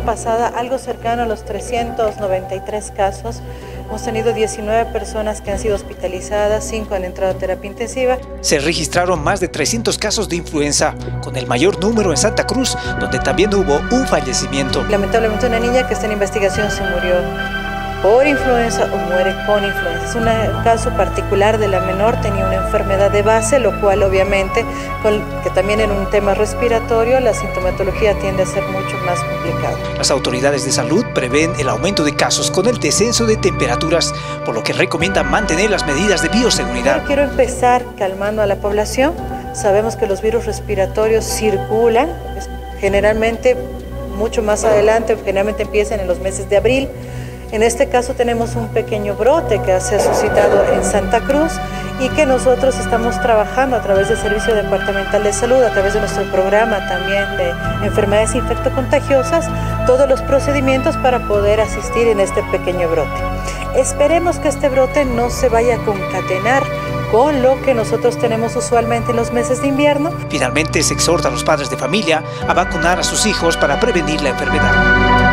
pasada algo cercano a los 393 casos. Hemos tenido 19 personas que han sido hospitalizadas, 5 han entrado a terapia intensiva. Se registraron más de 300 casos de influenza, con el mayor número en Santa Cruz, donde también hubo un fallecimiento. Lamentablemente una niña que está en investigación se murió por influenza o muere con influenza. Es un caso particular de la menor, tenía una enfermedad de base, lo cual obviamente, que también en un tema respiratorio, la sintomatología tiende a ser mucho más complicada. Las autoridades de salud prevén el aumento de casos con el descenso de temperaturas, por lo que recomiendan mantener las medidas de bioseguridad. Quiero empezar calmando a la población. Sabemos que los virus respiratorios circulan, generalmente mucho más adelante, generalmente empiezan en los meses de abril. En este caso tenemos un pequeño brote que se ha suscitado en Santa Cruz y que nosotros estamos trabajando a través del Servicio Departamental de Salud, a través de nuestro programa también de enfermedades infectocontagiosas, todos los procedimientos para poder asistir en este pequeño brote. Esperemos que este brote no se vaya a concatenar con lo que nosotros tenemos usualmente en los meses de invierno. Finalmente se exhorta a los padres de familia a vacunar a sus hijos para prevenir la enfermedad.